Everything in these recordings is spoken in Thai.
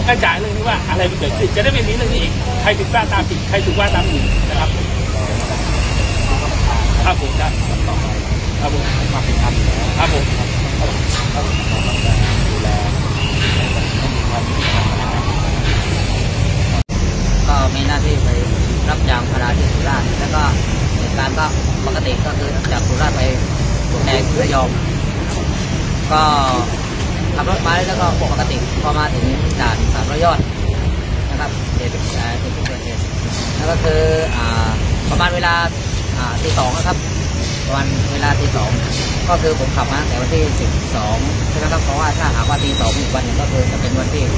กระจ่างเรื่องนี้ว่าอะไรมันเกิดขึ้นจะได้ไม่มีเรื่องนี้อีกใครถูกว่าตามผิดใครถูกว่าตามผิดนะครับครับผมครับครับผมมาเป็นธรรมครับผมดูแลก็มีหน้าที่ไปรับยางพาราที่สุราษฎร์แล้วก็เหตุการณ์ก็ปกติก็คือจากสุราษฎร์ไปปลวกแดงระยองก็ขับรถมาแล้วก็ปกติพอมาถึงด่าน300 ยอดนะครับเหตุที่เกิดเหตุแล้วก็คือประมาณเวลาตี 2นะครับประมาณเวลาตี 2ก็คือผมขับมาแต่วันที่12ใช่ไหมครับเพราะว่าถ้าหากว่าตี 2อีกวันหนึ่งก็คือจะเป็นวันที่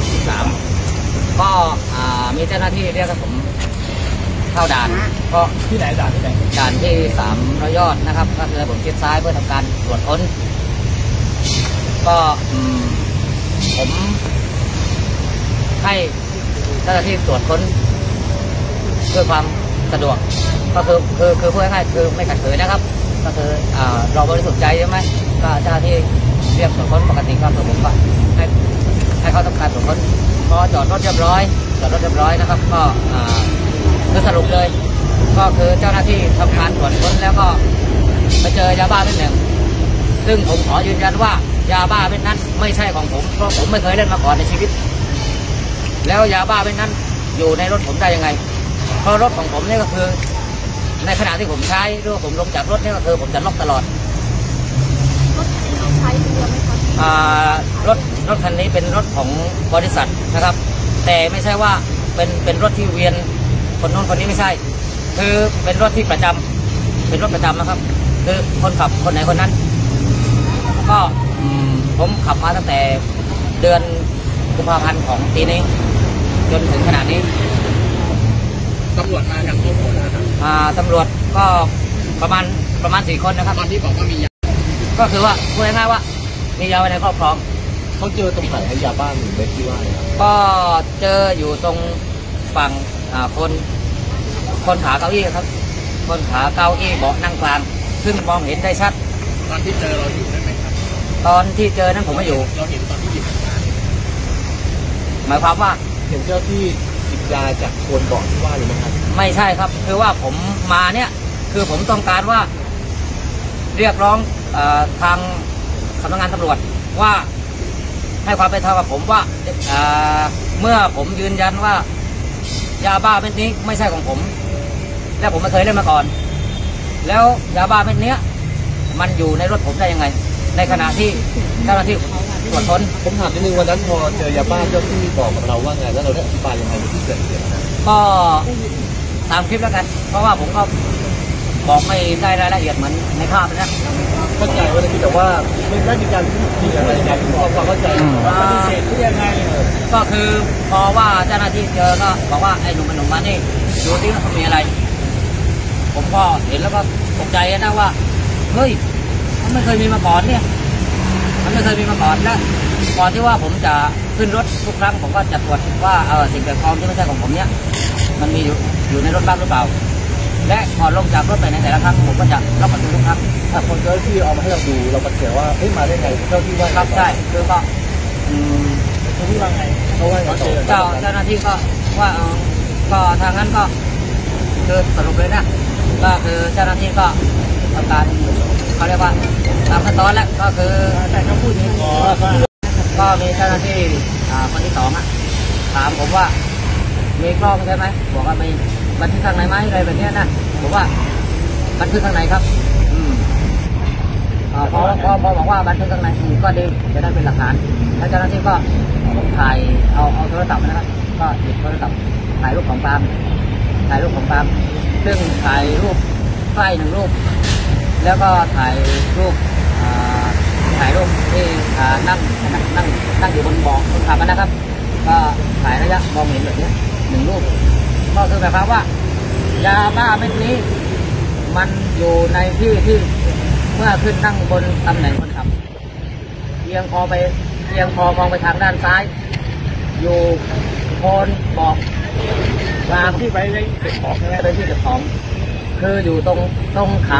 13ก็มีเจ้าหน้าที่เรียกผมเข้าด่านก็ที่ไหนด่านที่ไหนด่านที่300 ยอดนะครับก็คือผมชิดซ้ายเพื่อทำการตรวจค้นก็ผมให้เจ้าหน้าที่ตรวจค้นด้วยความสะดวกก็คือพูดง่ายๆคือไม่ขัดขืนนะครับก็คือเราบริสุทธิ์ใจใช่ไหมก็เจ้าหน้าที่เรียกตรวจค้นปกติก็คือผมก็ให้เขาทำการตรวจค้นพอจอดรถเรียบร้อยนะครับก็คือสรุปเลยก็คือเจ้าหน้าที่ทำการตรวจค้นแล้วก็ไปเจอยาบ้าเม็ดหนึ่งซึ่งผมขอยืนยันว่ายาบ้าเม็ดนั้นไม่ใช่ของผมเพราะผมไม่เคยเล่นมาก่อนในชีวิตแล้วยาบ้าเม็ดนั้นอยู่ในรถผมได้ยังไงเพราะรถของผมนี่ก็คือในขณะที่ผมใช้หรือผมลงจากรถนี่ก็คือผมจะล็อกตลอดรถที่เราใช้เรือไหมครับรถคันนี้เป็นรถของบริษัทนะครับแต่ไม่ใช่ว่าเป็นรถที่เวียนคนโน้นคนนี้ไม่ใช่คือเป็นรถที่ประจำเป็นรถประจำนะครับคือคนขับคนไหนคนนั้นก็ผมขับมาตั้งแต่เดือนกุมภาพันธ์ของปีนี้จนถึงขนาดนี้ตำรวจมาอย่างครบคนนะครับตำรวจก็ประมาณ4 คนนะครับตอนที่บอกว่ามียาก็คือว่าพูดง่ายๆว่ามียาไว้ในครอบครองเขาเจอตรงไหนให้ยาบ้าหรือเม็ดที่ว่าก็เจออยู่ตรงฝั่งคนขาเก้าอี้ครับคนขาเก้าอี้เบาะนั่งกลางซึ่งมองเห็นได้ชัดตอนที่เจอเราอยู่ได้ไหมครับตอนที่เจอนั้นผมไม่อยู่เราเห็นตอนที่หยิบหมายความว่าเห็นเจ้าที่หยิบยาจากคนเบาะที่ว่าหรือไม่ครับไม่ใช่ครับคือว่าผมมาเนี่ยคือผมต้องการว่าเรียกร้องทางสำนักงานตำรวจว่าให้ความเป็นธรรมกับผมว่าเมื่อผมยืนยันว่ายาบ้าเม็ดนี้ไม่ใช่ของผมและผมไม่เคยเล่นมาก่อนแล้วยาบ้าเม็ดนี้มันอยู่ในรถผมได้ยังไงในขณะที่เจ้าหน้าที่ตรวจค้นผมถามนิดนึงวันนั้นพอเจอยาบ้าเจ้าที่บอกกับเราว่าไงแล้วเราได้อธิบายยังไงในที่เกิดเหตุก็ตามคลิปแล้วกันเพราะว่าผมก็บอกไม่ได้รายละเอียดเหมือนในภาพนะเข้าใจว่าแต่ว่าไม่ได้มีการพูดอะไรกันความเข้าใจปฏิเสธหรือยังไงก็คือพอว่าเจ้าหน้าที่เจอก็บอกว่าไอ้หนุ่มมานี่ดูที่ว่าเขามีอะไรผมก็เห็นแล้วก็ตกใจนะว่าเฮ้ยมันไม่เคยมีมาก่อนเนี่ยมันไม่เคยมีมาก่อนแล้วก่อนที่ว่าผมจะขึ้นรถทุกครั้งผมก็จะตรวจว่าสิ่งแปลกปลอมที่ไม่ใช่ของผมเนี่ยมันมีอยู่ในรถบ้างหรือเปล่าและก่อนลงจากรถไปในแต่ละครั้งผมก็จะล็อกประตูทุกครั้งถ้าคนเจ้าที่เอามาให้เราดูเราปฏิเสธว่าเฮ้ยมาได้ไงเจ้าที่ว่าครับใช่คือก็เจ้าที่ว่าไงเขาว่าเจ้าหน้าที่ก็ว่าก็ทางนั้นก็คือสรุปเลยนะก็คือเจ้าหน้าที่ก็ทำการเขาเรียกว่าตามขั้นตอนแล้วก็คือแต่เขาพูดนี้ก็มีเจ้าหน้าที่คนที่2ถามผมว่ามีกล้องใช่ไหมบอกว่ามีบันทึกข้างในไหมอะไรแบบนี้นะผมว่าบันทึกข้างในครับพอบอกว่าบันทึกข้างในก็ดีจะได้เป็นหลักฐานแล้วเจ้าหน้าที่ก็ถ่ายเอาโทรศัพท์นะครับก็หยิบโทรศัพท์ถ่ายรูปของปาล์มซึ่งถ่ายรูปใกล้1 รูปแล้วก็ถ่ายรูปที่นั่งอยู่บนเบาะคนขับนะครับก็ถ่ายระยะมองเห็นแบบนี้1 รูปก็คือหมายความว่ายาบ้าเม็ดนี้มันอยู่ในที่เมื่อขึ้นนั่งบนตำแหน่งคนขับเอียงคอมองไปทางด้านซ้ายอยู่โคนบอกวางที่ไปในเก็บของไปที่เก็บของคืออยู่ตรงขา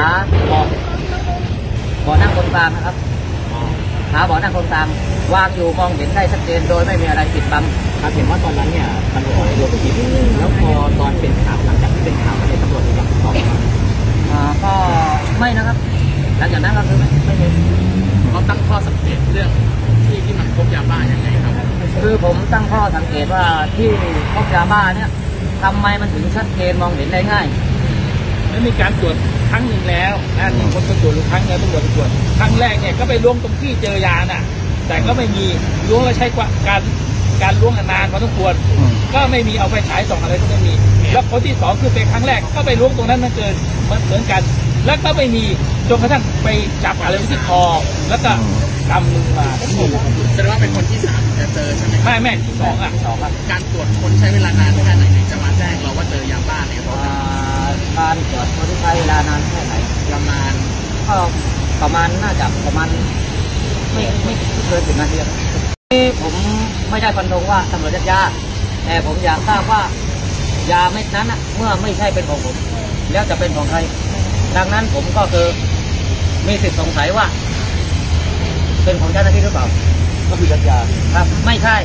บ่อนั่งคนกลางนะครับขาบ่อนั่งคนกลางวางอยู่มองเห็นได้ชัดเจนโดยไม่มีอะไรปิดบังขครับเห็นว่าตอนนั้นเนี่ยตำรวจได้ลงคลิปแล้วพอตอนเป็นข่าวหลังจากที่เป็นข่าวในตำรวจมีการตอบก็ไม่นะครับหลังจากนั้นก็คือไม่เลยเขาตั้งข้อสังเกตเรื่องที่มันพบยาบ้าอย่างไรครับคือผมตั้งข้อสังเกตว่าที่พบยาบ้าเนี่ยทำไมมันถึงชัดเจนมองเห็นได้ง่ายแล้วมีการตรวจครั้งหนึ่งแล้วมีคนไปตรวจครั้งแล้วตำรวจไปตรวจครั้งแรกเนี่ยก็ไปล้วงตรงที่เจอยาน่ะแต่ก็ไม่มีล้วงแล้วใช้การล้วงนานพอสมควรก็ไม่มีเอาไปฉายส่องอะไรก็ไม่มีแล้วคนที่สองคือเป็นครั้งแรกก็ไปล้วงตรงนั้นมันเกินมันเหมือนกันแล้วก็ไม่มีจนกระทั่งไปจับอะไรที่คอแล้วก็กำมือมาแสดงว่าเป็นคนที่สามจะเจอใช่ไหมไม่ที่สองครับการตรวจค้นใช้เวลานานแค่ไหนจะมาแจ้งเราว่าเจอยาบ้าในรถการตรวจค้นใช้เวลานานแค่ไหนประมาณน่าจะประมาณไม่เกิน10 นาทีผมไม่ได้ฟันธงว่าตำรวจยัดยาแต่ผมอยากทราบว่ายาเม็ดนั้นเมื่อไม่ใช่เป็นของผมแล้วจะเป็นของใครดังนั้นผมก็คือมีสิทธิ์สงสัยว่าเป็นของเจ้าหน้าที่หรือเปล่าก็คือยัดยาครับไม่ใช่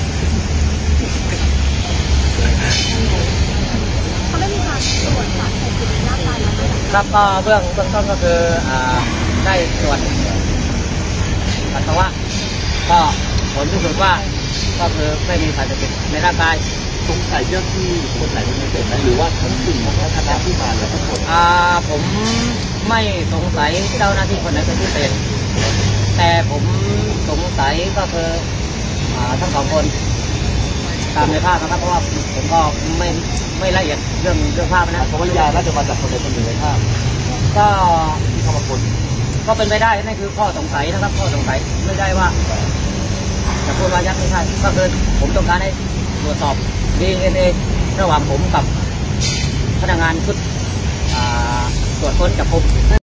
เขาไม่มีการตรวจสารเสพติดในร่างกายครับก็เบื้องต้นก็คือได้ตรวจปัสสาวะก็ผลที่สุดว่าก็คือไม่มีสารเสพติดในร่างกายสงสัยเจ้าที่คนไหนเป็นพิเศษไหมหรือว่าทั้งสิ่งของคณะที่มาแล้วทุกคนผมไม่สงสัยเจ้าหน้าที่คนไหนเป็นพิเศษแต่ผมสงสัยก็คือทั้งสองคนตามในภาพนะครับเพราะว่าผมก็ไม่ละเอียดเรื่องภาพนะเพราะว่ายาน่าจะมาจากคนใดคนหนึ่งในภาพก็ที่เข้ามาคนก็เป็นไปได้นั่นคือข้อสงสัยนะครับข้อสงสัยไม่ได้ว่าจะพูดว่ายัดไม่ใช่ก็คือผมต้องการให้ตรวจสอบ DNA ระหว่างผมกับพนักงานชุดตรวจค้นจับกุม